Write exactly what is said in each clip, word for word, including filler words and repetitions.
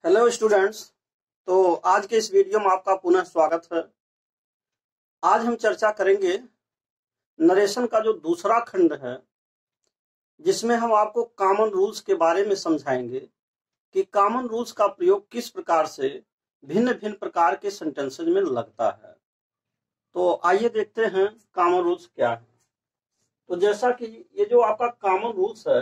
Hello students. तो आज के इस वीडियो में आपका पुनः स्वागत है। आज हम चर्चा करेंगे नरेशन का जो दूसरा खंड है, जिसमें हम आपको कॉमन रूल्स के बारे में समझाएंगे कि कॉमन रूल्स का प्रयोग किस प्रकार से भिन्न भिन्न प्रकार के सेंटेंसेज में लगता है। तो आइए देखते हैं कॉमन रूल्स क्या है। तो जैसा कि ये जो आपका कॉमन रूल्स है,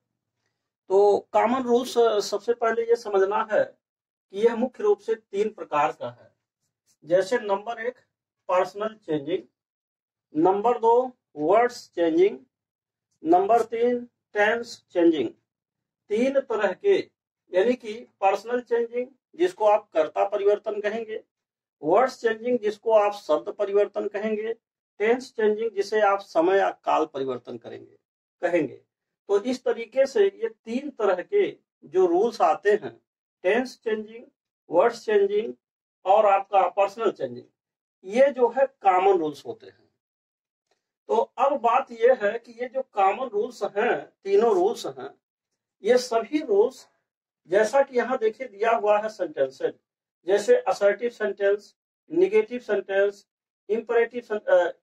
तो कॉमन रूल्स सबसे पहले ये समझना है कि यह मुख्य रूप से तीन प्रकार का है। जैसे नंबर एक पर्सनल चेंजिंग, नंबर दो वर्ड्स चेंजिंग, नंबर तीन टेंस चेंजिंग। तीन तरह के, यानी कि पर्सनल चेंजिंग जिसको आप कर्ता परिवर्तन कहेंगे, वर्ड्स चेंजिंग जिसको आप शब्द परिवर्तन कहेंगे, टेंस चेंजिंग जिसे आप समय या काल परिवर्तन करेंगे कहेंगे। तो इस तरीके से ये तीन तरह के जो रूल्स आते हैं, टेंस चेंजिंग, वर्ड्स चेंजिंग और आपका पर्सनल चेंजिंग, ये जो है कॉमन रूल्स होते हैं। तो अब बात ये है कि ये जो कॉमन रूल्स हैं, तीनों रूल्स हैं, ये सभी रूल्स जैसा कि यहाँ देखिए दिया हुआ है सेंटेंसेज, जैसे assertive sentence, negative sentence, imperative,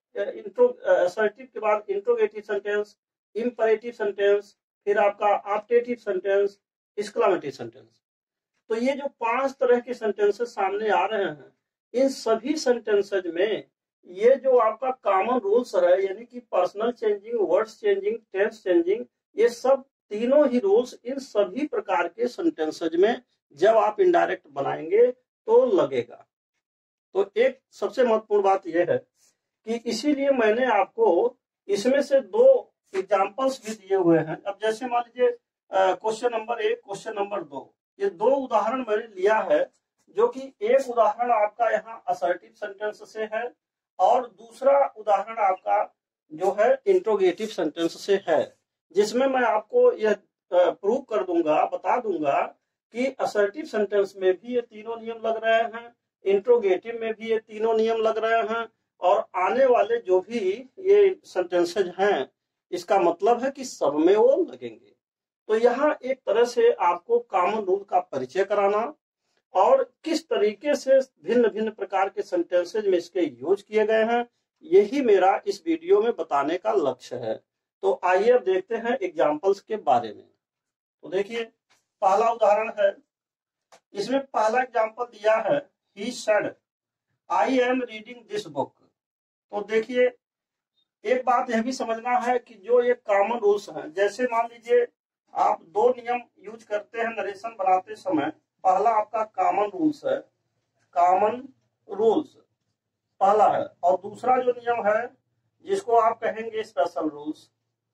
assertive के बाद इंट्रोगेटिव सेंटेंस, इंपरेटिव सेंटेंस, फिर आपका ऑप्टेटिव सेंटेंस, एक्सक्लेमेटिव सेंटेंस। तो ये जो पांच तरह के सेंटेंसेस सामने आ रहे हैं, इन सभी सेंटेंसेज में ये जो आपका कॉमन रूल्स है, यानी कि personal changing, words changing, tense changing, ये सब तीनों ही रूल्स इन सभी प्रकार के सेंटेंसेज में जब आप इनडायरेक्ट बनाएंगे तो लगेगा। तो एक सबसे महत्वपूर्ण बात यह है कि इसीलिए मैंने आपको इसमें से दो एग्जाम्पल्स भी दिए हुए हैं। अब जैसे मान लीजिए क्वेश्चन नंबर एक, क्वेश्चन नंबर दो, ये दो उदाहरण मैंने लिया है, जो कि एक उदाहरण आपका यहाँ असर्टिव सेंटेंस से है और दूसरा उदाहरण आपका जो है इंट्रोगेटिव सेंटेंस से है, जिसमें मैं आपको यह प्रूव कर दूंगा, बता दूंगा कि असर्टिव सेंटेंस में भी ये तीनों नियम लग रहे हैं, इंट्रोगेटिव में भी ये तीनों नियम लग रहे हैं, और आने वाले जो भी ये सेंटेंसेज हैं, इसका मतलब है कि सब में वो लगेंगे। तो यहाँ एक तरह से आपको कॉमन रूल का परिचय कराना और किस तरीके से भिन्न भिन्न प्रकार के सेंटेंसेज में इसके यूज किए गए हैं, यही मेरा इस वीडियो में बताने का लक्ष्य है। तो आइए अब देखते हैं एग्जाम्पल्स के बारे में। तो देखिए पहला उदाहरण है, इसमें पहला एग्जाम्पल दिया है, he said I am reading this book. तो देखिए एक बात यह भी समझना है कि जो ये कॉमन रूल्स हैं, जैसे मान लीजिए आप दो नियम यूज करते हैं नरेशन बनाते समय। पहला आपका कॉमन रूल्स है, कॉमन रूल्स पहला है, और दूसरा जो नियम है जिसको आप कहेंगे स्पेशल रूल्स,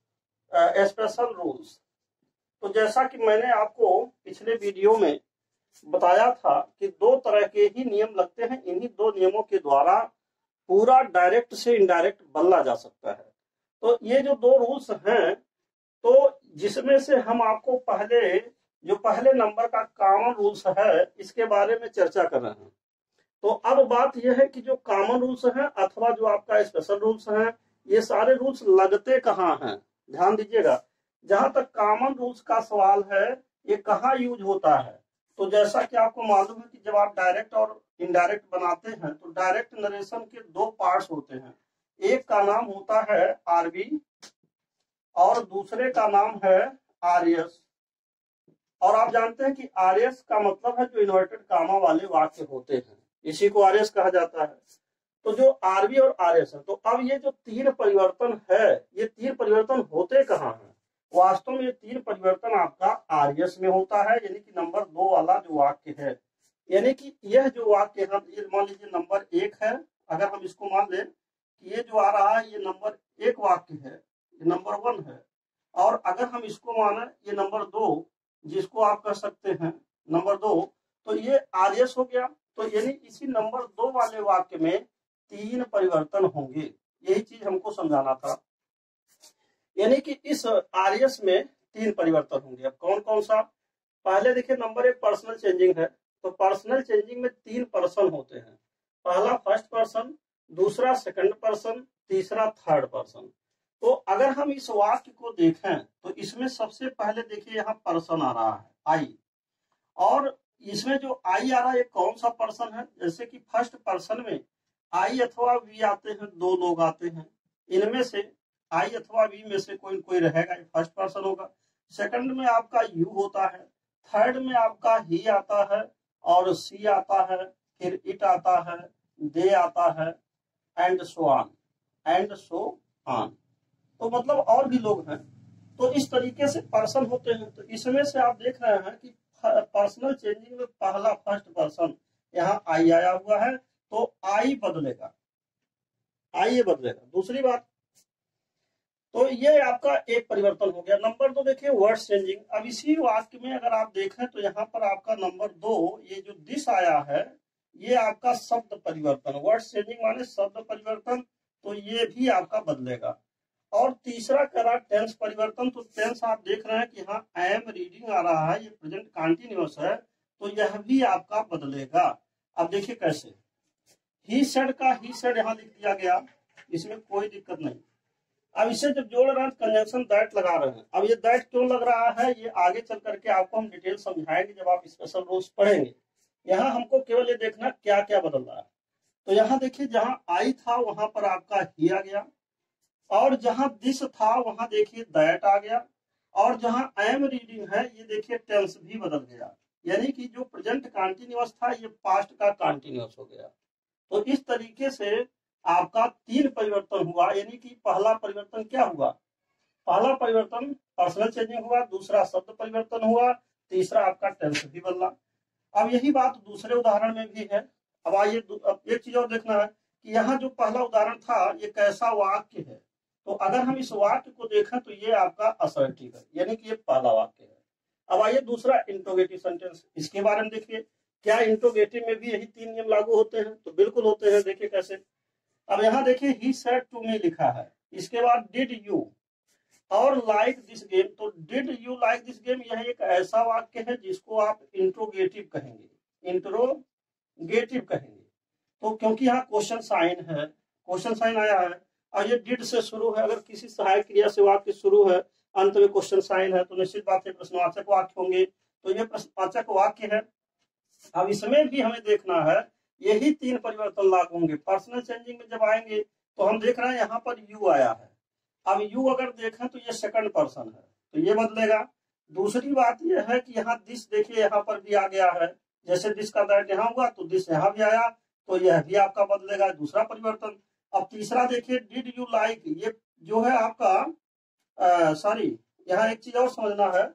स्पेशल रूल्स। तो जैसा कि मैंने आपको पिछले वीडियो में बताया था कि दो तरह के ही नियम लगते हैं, इन्हीं दो नियमों के द्वारा पूरा डायरेक्ट से इनडायरेक्ट बदला जा सकता है। तो ये जो दो रूल्स हैं, तो जिसमें से हम आपको पहले जो पहले नंबर का कॉमन रूल्स है, इसके बारे में चर्चा कर रहे हैं। तो अब बात यह है कि जो कॉमन रूल्स हैं अथवा जो आपका स्पेशल रूल्स हैं, ये सारे रूल्स लगते कहाँ हैं, ध्यान दीजिएगा। जहां तक कॉमन रूल्स का सवाल है, ये कहाँ यूज होता है, तो जैसा कि आपको मालूम है कि जब आप डायरेक्ट और इनडायरेक्ट बनाते हैं, तो डायरेक्ट नरेशन के दो पार्ट्स होते हैं। एक का नाम होता है आरबी और दूसरे का नाम है आरएस। और आप जानते हैं कि आरएस का मतलब है जो इन्वर्टेड कामा वाले वाक्य होते हैं, इसी को आरएस कहा जाता है। तो जो आरबी और आरएस है, तो अब ये जो तीन परिवर्तन है, ये तीन परिवर्तन होते कहाँ हैं? वास्तव में ये तीन परिवर्तन आपका आरएस में होता है, यानी कि नंबर दो वाला जो वाक्य है। यानी कि यह जो वाक्य है, मान लीजिए नंबर एक है, अगर हम इसको मान लें कि ये जो आ रहा है ये नंबर एक वाक्य है, ये नंबर वन है, और अगर हम इसको माने ये नंबर दो, जिसको आप कह सकते हैं नंबर दो, तो ये आरएस हो गया। तो यानी इसी नंबर दो वाले वाक्य में तीन परिवर्तन होंगे, यही चीज हमको समझाना था। यानी कि इस आरएस में तीन परिवर्तन होंगे। अब कौन कौन सा? पहले देखिए नंबर एक पर्सनल चेंजिंग है, तो पर्सनल चेंजिंग में तीन पर्सन होते हैं। पहला फर्स्ट पर्सन, दूसरा सेकंड पर्सन, तीसरा थर्ड पर्सन। तो अगर हम इस वाक्य को देखें तो इसमें सबसे पहले देखिए यहाँ पर्सन आ रहा है आई, और इसमें जो आई आ रहा है ये कौन सा पर्सन है? जैसे कि फर्स्ट पर्सन में आई अथवा वी आते हैं, दो लोग आते हैं, इनमें से आई अथवा वी में से कोई कोई रहेगा, ये फर्स्ट पर्सन होगा। सेकंड में आपका यू होता है, थर्ड में आपका ही आता है और सी आता है, फिर इट आता है, दे आता है, and so on, and so on. तो मतलब और भी लोग हैं। तो इस तरीके से पर्सन होते हैं। तो इसमें से आप देख रहे हैं कि पर्सनल चेंजिंग में पहला फर्स्ट पर्सन यहाँ आई आया हुआ है, तो आई बदलेगा, आई ये बदलेगा। दूसरी बात, तो ये आपका एक परिवर्तन हो गया। नंबर दो देखिए वर्ड चेंजिंग। अब इसी वाक्य में अगर आप देखें तो यहाँ पर आपका नंबर दो, ये जो दिस आया है ये आपका शब्द परिवर्तन, वर्ड चेंजिंग माने शब्द परिवर्तन, तो ये भी आपका बदलेगा। और तीसरा कह रहा टेंस परिवर्तन, तो टेंस आप देख रहे हैं कि यहाँ आई एम रीडिंग आ रहा है, ये प्रेजेंट कंटिन्यूअस है, तो यह भी आपका बदलेगा। अब देखिए कैसे, ही सेड का ही सेड यहाँ लिख दिया गया, इसमें कोई दिक्कत नहीं। अब इसे जब जोड़ रहे हैं कंजंक्शन दैट लगा रहे हैं। अब ये दैट क्यों लग रहा है ये आगे चल करके आपको हम डिटेल समझाएंगे जब आप स्पेशल रूल्स पढ़ेंगे। यहाँ हमको केवल ये देखना क्या क्या बदल रहा है। तो यहाँ देखिए जहां आई था वहां पर आपका ही आ गया, और जहां दिस था वहां देखिए दैट आ गया, और जहां आई एम रीडिंग है ये देखिए टेंस भी बदल गया, यानी कि जो प्रेजेंट कंटिन्यूअस था ये पास्ट का कंटिन्यूअस हो गया। तो इस तरीके से आपका तीन परिवर्तन हुआ, यानी कि पहला परिवर्तन क्या हुआ, पहला परिवर्तन पर्सनल चेंजिंग हुआ, दूसरा शब्द परिवर्तन हुआ, तीसरा आपका टेंस भी बदला। अब यही बात दूसरे उदाहरण में भी है। अब आइए अब एक चीज और देखना है कि यहाँ जो पहला उदाहरण था ये कैसा वाक्य है। तो अगर हम इस वाक्य को देखें तो ये आपका असर्टिव है, यानी कि ये पहला वाक्य है। अब आइए दूसरा इंट्रोगेटिव सेंटेंस, इसके बारे में देखिए क्या इंट्रोगेटिव में भी यही तीन नियम लागू होते हैं? तो बिल्कुल होते हैं। देखिए कैसे, अब यहाँ देखिए ही सेड टू मी लिखा है, इसके बाद डिड यू और लाइक दिस गेम। तो did you like this game यह एक ऐसा वाक्य है जिसको आप इंट्रोगेटिव कहेंगे, इंट्रोगेटिव कहेंगे। तो क्योंकि यहाँ क्वेश्चन साइन है, क्वेश्चन साइन आया है, और ये डिड से शुरू है, अगर किसी सहायक क्रिया से वाक्य शुरू है, अंत में क्वेश्चन साइन है, तो निश्चित बात है प्रश्नवाचक वाक्य होंगे। तो ये प्रश्नवाचक वाक्य है। अब इसमें भी हमें देखना है यही तीन परिवर्तन लागू होंगे। पर्सनल चेंजिंग में जब आएंगे तो हम देख रहे हैं यहाँ पर यू आया है। अब यू अगर देखें तो ये सेकंड पर्सन है, तो ये बदलेगा। दूसरी बात यह है कि यहाँ दिस देखिए यहाँ पर भी आ गया है, जैसे दिस का दैट यहाँ हुआ तो दिस यहाँ भी आया, तो यह भी आपका बदलेगा, दूसरा परिवर्तन। अब तीसरा देखिए डिड यू लाइक, ये जो है आपका सॉरी यहाँ एक चीज और समझना है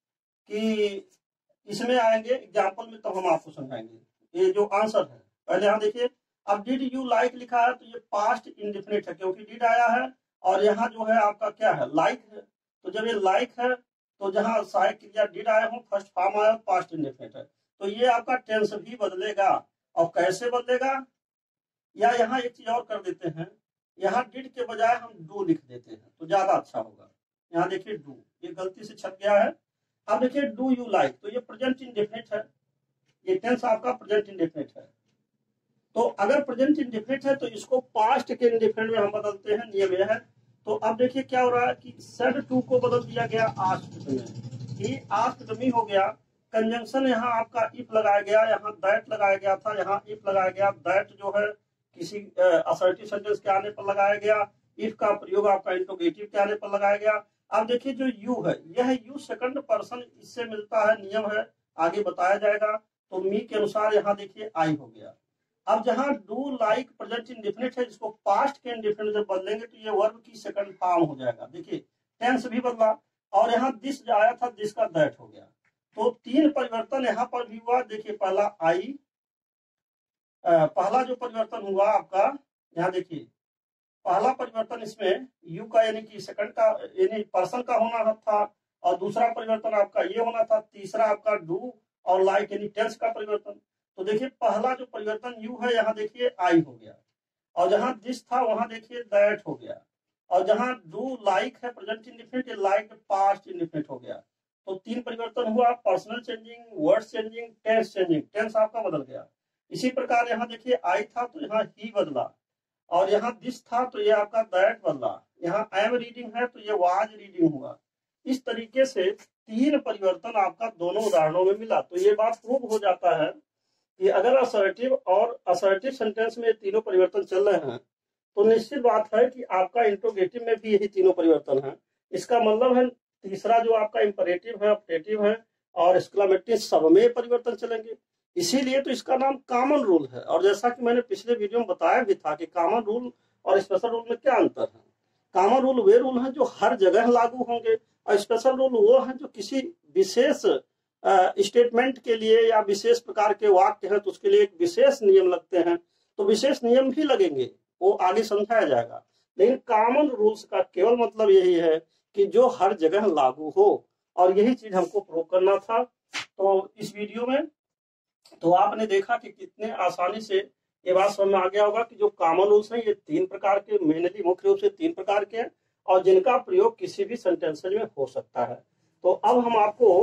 कि इसमें आएंगे एग्जाम्पल में तो हम आपको समझाएंगे। ये जो आंसर है पहले यहाँ देखिए, अब डिड यू लाइक लिखा है तो ये पास्ट इंडेफिनिट है क्योंकि डिड आया है, और यहाँ जो है आपका क्या है लाइक है। तो जब ये लाइक है तो जहाँ सहायक क्रिया डिड आए हो फर्स्ट फॉर्म आया पास्ट इंडेफिनिट है, तो ये आपका टेंस भी बदलेगा। और कैसे बदलेगा, या यहाँ एक चीज और कर देते हैं, यहाँ डिड के बजाय हम डू लिख देते हैं तो ज्यादा अच्छा होगा। यहाँ देखिए डू, ये गलती से छप गया है। अब देखिए डू यू लाइक, तो ये प्रेजेंट इंडेफिनिट है, ये टेंस आपका प्रेजेंट इंडेफिनिट है। तो अगर प्रेजेंट इंडेफिनिट है तो इसको पास्ट के इंडेफिनिट में हम बदलते हैं, नियम यह है। तो अब देखिए क्या हो रहा है कि सेड टू को बदल दिया गया आस्क्ड में, ये आस्क्ड मी हो गया। कंजंक्शन यहाँ आपका इफ लगाया गया, यहाँ दैट लगाया गया था, यहाँ इफ लगाया गया। दैट जो है किसी असर्टिव सेंटेंस के आने पर लगाया गया, इफ का प्रयोग आपका इंट्रोगेटिव के आने पर लगाया गया। अब देखिए जो यू है यह यू सेकंड पर्सन इससे मिलता है, नियम है आगे बताया जाएगा। तो मी के अनुसार यहाँ देखिए आई हो गया। अब जहां डू लाइक प्रेजेंट इंडेफिनिट है, जिसको पास्ट के इंडेफिनिट जब बदलेंगे तो ये वर्ब की सेकंड फॉर्म हो जाएगा। देखिए टेंस भी बदला, और यहाँ दिस जो आया था दिस का दैट हो गया। तो तीन परिवर्तन यहाँ पर भी हुआ। देखिए पहला आई, पहला जो परिवर्तन हुआ आपका यहाँ देखिए, पहला परिवर्तन इसमें यू का यानी कि सेकंड का यानी पर्सन का होना था, और दूसरा परिवर्तन आपका ये होना था, तीसरा आपका डू और लाइक यानी टेंस का परिवर्तन। तो देखिए पहला जो परिवर्तन यू है यहाँ देखिए आई हो गया, और जहां दिस था वहां देखिए दैट हो गया, और जहां डू लाइक है present indefinite, like past indefinite हो गया। तो तीन परिवर्तन हुआ, personal changing, word changing, tense changing, tense आपका बदल गया। इसी प्रकार यहाँ देखिए आई था तो यहाँ ही बदला, और यहाँ दिस था तो ये आपका दैट बदला, यहाँ आई एम रीडिंग है तो ये वाज रीडिंग हुआ। इस तरीके से तीन परिवर्तन आपका दोनों उदाहरणों में मिला। तो ये बात प्रूव हो जाता है कि अगर असर्टिव और असर्टिव सेंटेंस में तीनों परिवर्तन चल रहे हैं तो निश्चित बात है कि आपका इंट्रोगेटिव में भी यही तीनों परिवर्तन है। इसका मतलब है तीसरा जो आपका इंपरेटिव है, ऑप्टेटिव है और एक्सक्लेमेटिव सब में परिवर्तन चलेंगे। इसीलिए तो इसका नाम कॉमन रूल है। और जैसा कि मैंने पिछले वीडियो में बताया भी था कि कॉमन रूल और स्पेशल रूल में क्या अंतर है। कॉमन रूल वे रूल हैं जो हर जगह लागू होंगे और स्पेशल रूल वो हैं जो किसी विशेष स्टेटमेंट के लिए या विशेष प्रकार के वाक्य हैं तो उसके लिए एक विशेष नियम लगते हैं। तो विशेष नियम भी लगेंगे, वो आगे समझाया जाएगा। लेकिन कॉमन रूल्स का केवल मतलब यही है कि जो हर जगह लागू हो, और यही चीज हमको प्रूव करना था। तो इस वीडियो में तो आपने देखा कि कितने आसानी से ये बात समझ में आ गया होगा कि जो कॉमन रूल्स हैं ये तीन प्रकार के, मेनली मुख्य रूप से तीन प्रकार के हैं और जिनका प्रयोग किसी भी सेंटेंसेज में हो सकता है। तो अब हम आपको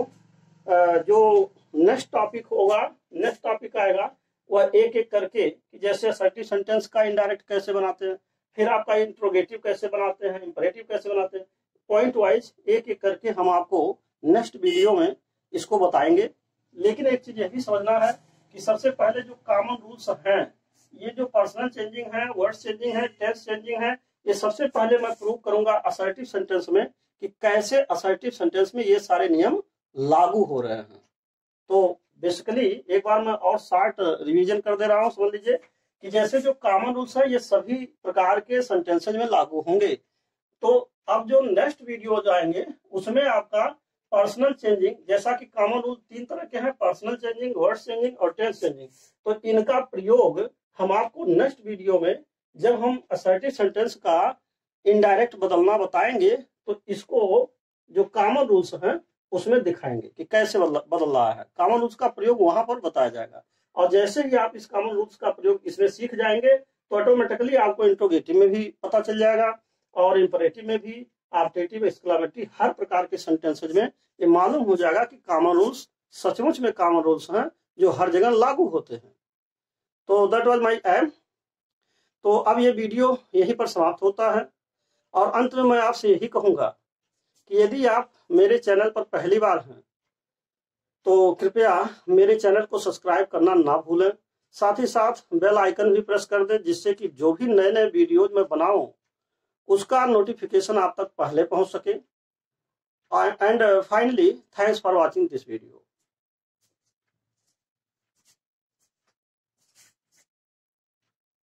जो नेक्स्ट टॉपिक होगा, नेक्स्ट टॉपिक आएगा वह एक एक करके कि जैसे असर्टिव सेंटेंस का इनडायरेक्ट कैसे बनाते हैं, फिर आपका इंट्रोगेटिव कैसे बनाते हैं, इंपरेटिव कैसे बनाते हैं, पॉइंट वाइज एक एक करके हम आपको नेक्स्ट वीडियो में इसको बताएंगे। लेकिन एक चीज यह भी समझना है कि सबसे पहले जो कॉमन रूल्स हैं, ये जो पर्सनल चेंजिंग है, वर्ड चेंजिंग है, टेंस चेंजिंग है, ये सबसे पहले मैं प्रूव करूंगा असर्टिव सेंटेंस में कि कैसे असर्टिव सेंटेंस में ये सारे नियम लागू हो रहे हैं। तो बेसिकली एक बार मैं और शॉर्ट रिवीजन कर दे रहा हूं। समझ लीजिए कि जैसे जो कॉमन रूल्स है ये सभी प्रकार के सेंटेंसेज में लागू होंगे। तो अब जो नेक्स्ट वीडियो जाएंगे उसमें आपका पर्सनल चेंजिंग, जैसा कि कॉमन रूल तीन तरह के हैं, पर्सनल चेंजिंग, वर्ड चेंजिंग और टेंस चेंजिंग, तो इनका प्रयोग हम आपको नेक्स्ट वीडियो में जब हम असर्टिव सेंटेंस का इनडायरेक्ट बदलना बताएंगे तो इसको जो कॉमन रूल्स हैं उसमें दिखाएंगे कि कैसे बदल रहा है। कॉमन रूल्स का प्रयोग वहां पर बताया जाएगा और जैसे ही आप इस कॉमन रूल्स का प्रयोग इसमें सीख जाएंगे तो ऑटोमेटिकली आपको इंट्रोगेटिव में भी पता चल जाएगा और इंपरेटिव में भी, ऑप्टेटिव, एक्सक्लेमेटिव, हर प्रकार के सेंटेंसेज में ये मालूम हो जाएगा कि कॉमन रूल्स सचमुच में कॉमन रूल्स हैं जो हर जगह लागू होते हैं। तो दैट वाज माय एम। तो अब ये वीडियो यहीं पर समाप्त होता है और अंत में मैं आपसे यही कहूंगा कि यदि आप मेरे चैनल पर पहली बार हैं तो कृपया मेरे चैनल को सब्सक्राइब करना ना भूलें। साथ ही साथ बेल आइकन भी प्रेस कर दें जिससे कि जो भी नए नए वीडियोज मैं बनाऊं उसका नोटिफिकेशन आप तक पहले पहुंच सके। And finally thanks for watching this video.